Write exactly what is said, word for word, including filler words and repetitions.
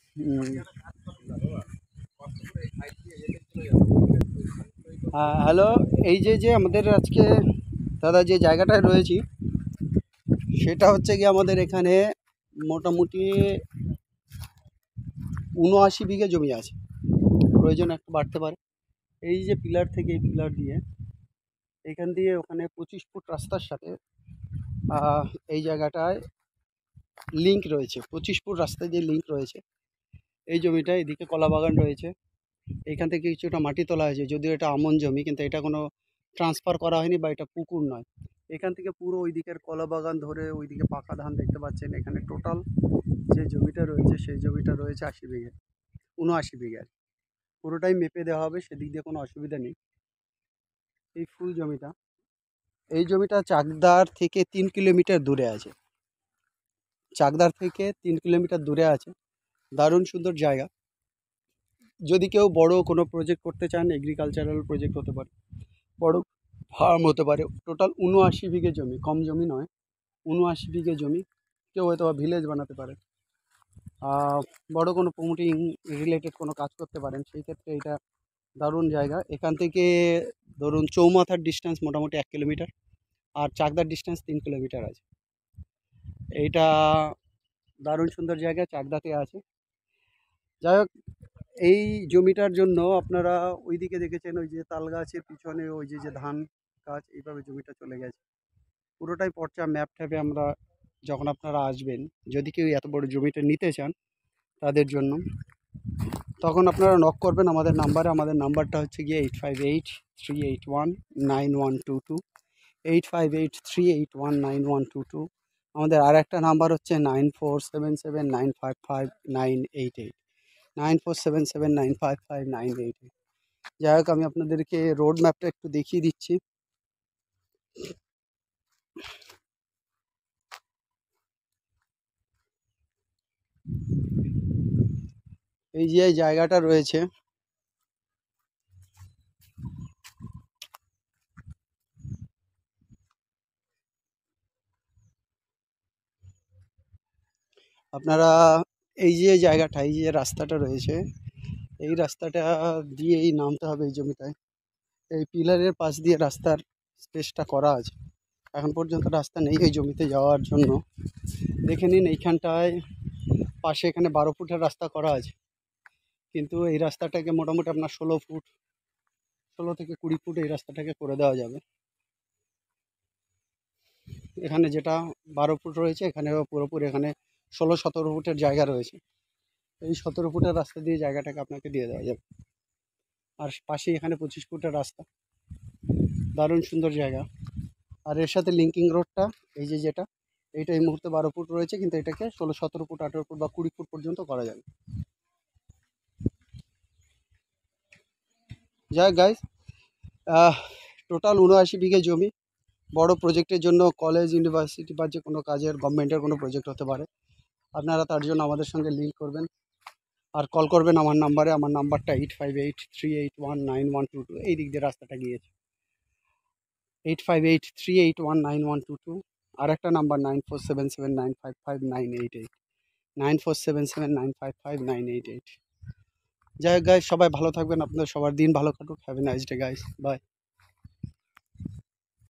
Hello, এই যে যে আমাদের আজকে দাদা যে জায়গাটায় রয়েছি সেটা হচ্ছে কি আমাদের এখানে মোটামুটি উনআশি বিঘে জমি আছে। প্রয়োজন একটু বাড়তে পারে। এই যে পিলার থেকে এই পিলার দিয়ে এখান দিয়ে ওখানে পঁচিশ ফুট রাস্তার সাথে আহ, এই জায়গাটায় লিঙ্ক রয়েছে। পঁচিশ ফুট রাস্তায় যে লিঙ্ক রয়েছে এই জমিটা, এদিকে কলা বাগান রয়েছে। এখান থেকে কিছুটা মাটি তোলা হয়েছে, যদিও এটা আমন জমি, কিন্তু এটা কোনো ট্রান্সফার করা হয়নি বা এটা পুকুর নয়। এখান থেকে পুরো ওই দিকের কলা বাগান ধরে ওইদিকে পাকা ধান দেখতে পাচ্ছেন। এখানে টোটাল যে জমিটা রয়েছে সেই জমিটা রয়েছে আশি বিঘে, উনআশি বিঘে। পুরোটাই মেপে দেওয়া হবে, সেদিক দিয়ে কোনো অসুবিধা নেই। এই ফুল জমিটা, এই জমিটা চাকদার থেকে তিন কিলোমিটার দূরে আছে। চাকদার থেকে তিন কিলোমিটার দূরে আছে। দারুণ সুন্দর জায়গা। যদি কেউ বড় কোনো প্রজেক্ট করতে চান, এগ্রিকালচারাল প্রজেক্ট হতে পারে, বড় ফার্ম হতে পারে। টোটাল উনআশি বিঘে জমি, কম জমি নয়, উনআশি বিঘে জমি। কেউ হয়তো বা ভিলেজ বানাতে পারে, বড় কোনো প্রমোটিং রিলেটেড কোনো কাজ করতে পারেন, সেই ক্ষেত্রে এটা দারুণ জায়গা। এখান থেকে ধরুন চৌমাথার ডিস্টেন্স মোটামুটি এক কিলোমিটার, আর চাকদার ডিস্টেন্স তিন কিলোমিটার আছে। এইটা দারুণ সুন্দর জায়গা, চাকদাতে আছে। যাই হোক, এই জমিটার জন্য আপনারা ওইদিকে দেখেছেন ওই যে তাল গাছের পিছনে ওই যে যে ধান গাছ, এইভাবে জমিটা চলে গেছে। পুরোটাই পর্চা ম্যাপ ট্যাপে আমরা, যখন আপনারা আসবেন, যদি কেউ এত বড় জমিটা নিতে চান তাদের জন্য, তখন আপনারা নক করবেন আমাদের নাম্বারে। আমাদের নাম্বারটা হচ্ছে গিয়ে eight five eight three eight one nine one two two eight five eight three eight one nine one two two আমাদের আর একটা নাম্বার হচ্ছে nine four seven seven nine five five nine eight eight nine four seven seven nine five five nine eight eight যাই হোক, আমি আপনাদেরকে road ম্যাপটা একটু দেখিয়ে দিচ্ছি। এই যে জায়গাটা রয়েছে, আপনারা এই যে জায়গাটা, এই যে রাস্তাটা রয়েছে, এই রাস্তাটা দিয়েই নামতে হবে এই জমিটায়। এই পিলারের পাশ দিয়ে রাস্তার স্পেসটা করা আছে। এখন পর্যন্ত রাস্তা নেই এই জমিতে যাওয়ার জন্য। দেখে নিন এইখানটায় পাশে এখানে বারো ফুটের রাস্তা করা আছে, কিন্তু এই রাস্তাটাকে মোটামুটি আপনার ষোলো ফুট ষোলো থেকে কুড়ি ফুট এই রাস্তাটাকে করে দেওয়া যাবে। এখানে যেটা বারো ফুট রয়েছে, এখানেও পুরোপুরি এখানে ষোলো সতেরো ফুটের জায়গা রয়েছে। এই সতেরো ফুটের রাস্তা দিয়ে জায়গাটাকে আপনাকে দিয়ে দেওয়া যাবে। আর পাশেই এখানে পঁচিশ ফুটের রাস্তা, দারুণ সুন্দর জায়গা। আর এর সাথে লিঙ্কিং রোডটা এই যে যেটা, এইটা এই মুহূর্তে বারো ফুট রয়েছে, কিন্তু এটাকে ষোলো সতেরো ফুট আঠেরো ফুট বা কুড়ি ফুট পর্যন্ত করা যাবে। যাই গাইজ, টোটাল উনআশি বিঘে জমি। বড় প্রজেক্টের জন্য, কলেজ ইউনিভার্সিটি বা যে কোনো কাজের গভর্নমেন্টের কোনো প্রজেক্ট হতে পারে, আপনারা তার জন্য আমাদের সঙ্গে লিঙ্ক করবেন আর কল করবেন আমার নাম্বারে। আমার নাম্বারটা eight five eight three eight one nine one two two এই দিক দিয়ে রাস্তাটা গিয়েছে, eight five eight three eight one nine one two two আর একটা number nine four seven seven nine five five nine eight eight nine four seven seven nine five five nine eight eight যাই হোক guys, সবাই ভালো থাকবেন, আপনাদের সবার দিন ভালো কাটুক। Have a nice day guys, by.